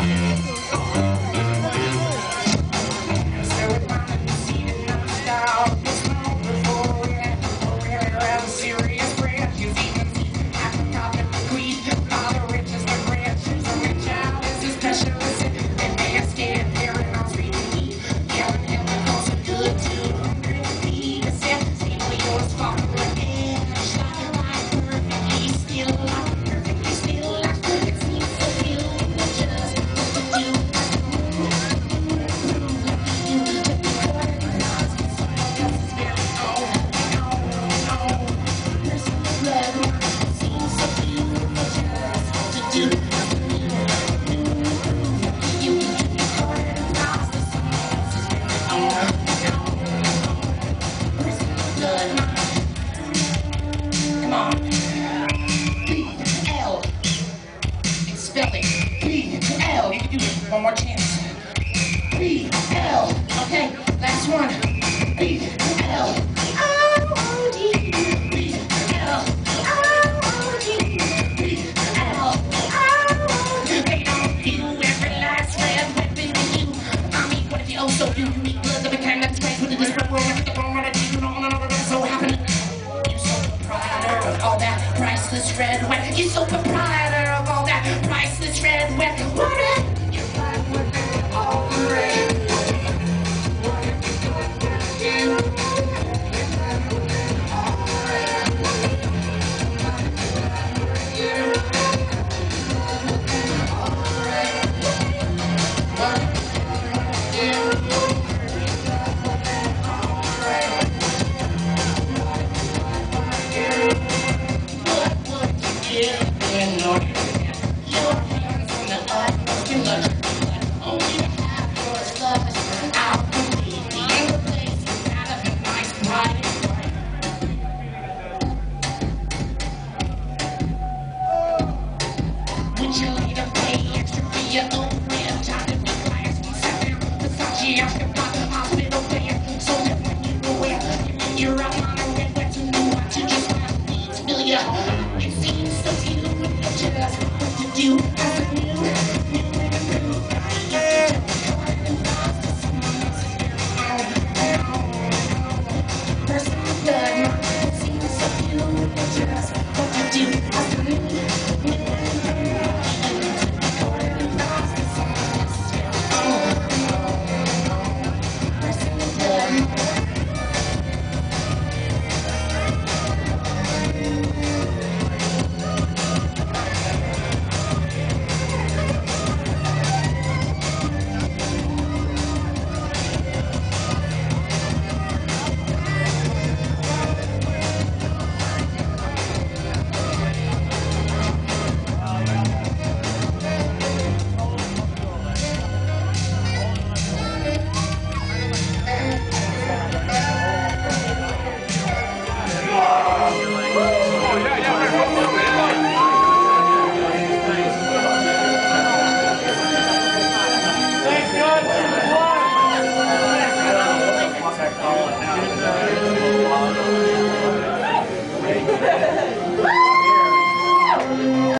Come on. B-L. Spell it. B-L. You can do it. One more chance. B-L. Okay, last one. B-L. O-O-D. B-L. O-O-D. B-L. O-O-D. They don't do every last red weapon in you. I mean, what if you also do? You need blood that became that space with the disparate world. Look at the phone, what I do, on and over, that's so happening. You're so proprietor of all that priceless red wet. You're so proprietor of all that priceless red wet. What if you're fine with it all red? What if you're good with you? You're fine with it all red. What if you're all red? What if you? Your hands on the utmost you love only to have yours lovers out completely in the place out of a nice bright. Would you later pay extra for your own